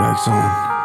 Maxon.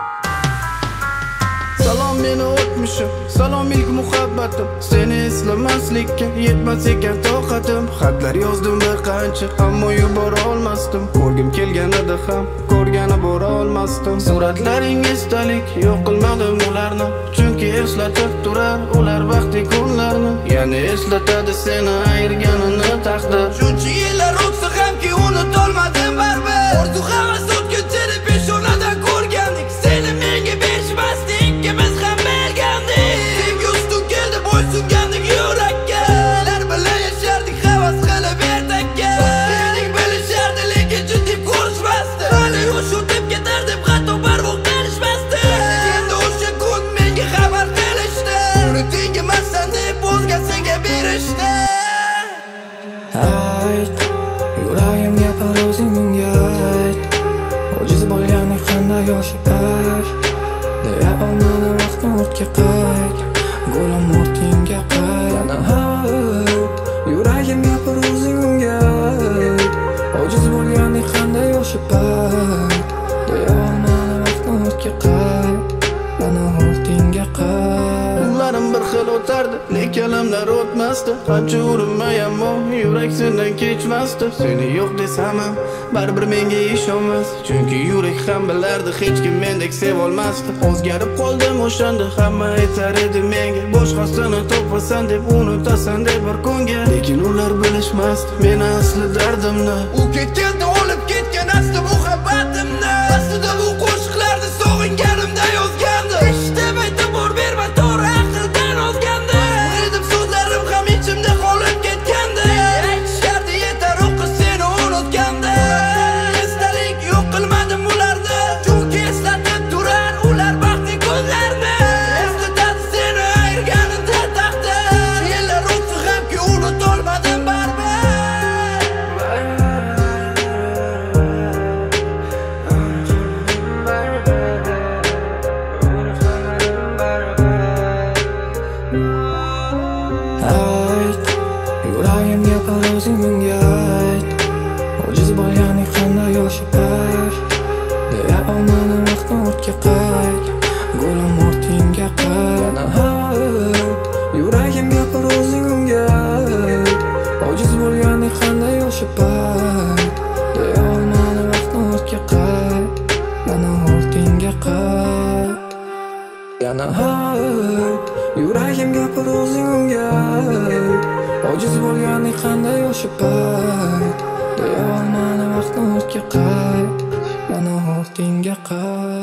Salom meni o'tmishim, salom ilk muhabbatim. Seni eslamaslikka yetmas ekan toqatim. Xatlar yozdim bir qancha, ammo yubora olmasdim. Ko'rgim kelganida ham ko'rgani bora olmasdim. Suratlaring esdalik, yo'q qilmadim ularni, chunki eslatib turar ular vaqti kunlarni. Yana eslatadi seni ayirganini taqdir. Shuncha yillar o'tsa hamki unutolmadim baribir. Orzu havas o'tgunchalik peshonadan ko'rgandik. Seni menga berishmasdi, ikkimiz ham bergandik. Sevgi ustun keldi, bo'ysungandik yurakka. Ular bilan yashardik, havas qilib ertakka. Sevdik bilishardi, lekin jiddiy ko'rishmasdi. Hali yosh o'tib ketar deb hatto barvoq berishmasdi. Endi o'sha kun menga xabar qilishdi. Unuting emassan deb o'zgasiga berishdi. Ayt, yuragim gapir o'zing menga ayt. Ojiz bo'lganing qanday yoshi ayt. Deya olmani vaqtni o'tga qayt. Go'lim o'rtingga qayt. Ayt, yuragim gapir o'zing menga ayt. Ojiz bo'lganing qanday yoshi ayt. Deya olmani vaqtni o'tga qayt. Yana o'rtingga qayt. Kunlarim bir xil o'tardi, lekin alamlar o'tmasdi. Qancha urinmay ammo yurak sendan kechmasdi. Seni yo'q desam ham baribir menga ishonmas, chunki yurak ham bilardi hech kim mendek sevolmasdi. O'zgarib qoldim o'shanda, hamma aytar edi menga boshqasini topasan deb, unutasan deb bir kunga. Lekin ular bilishmasdi meni asli dardimni. U ketganda olib ketgan asli muhabbatimni. Aslida bu qo'shiqlarni sog'inganimda yozgandim. Eshitib aytib bor berma, to'g'ri aqldan ozgandi. Edim so'zlarim ham ichimda qolib ketgandi. Aytishardi yetar o'qi seni unutgandi. Esdalik yo'q qilmadim ularni, chunki eslatib turar ular baxtli kunlarni. Eslatadi seni ayirganida taqdir. Yillar o'tsa hamki unutolmadim baribir. Ayt, yuragim gapir o'zing menga ayt. Ojiz bo'lganing qanday yoshi ayt. Deya olmani vaqtni o'tga qayt. Go'lim o'rtingga qayt. Ayt, yuragim gapir o'zing menga ayt. Ojiz bo'lganing qanday yoshi ayt. Deya olmani vaqtni o'tga qayt. Yana o'rtingga qayt. Yana ayt, yuragim gapir o'zing menga ayt. Ojiz bo'lganing qanday yoshi ayt. Deya olmani vaqtni o'tga qayt. Yana o'rtingga qayt.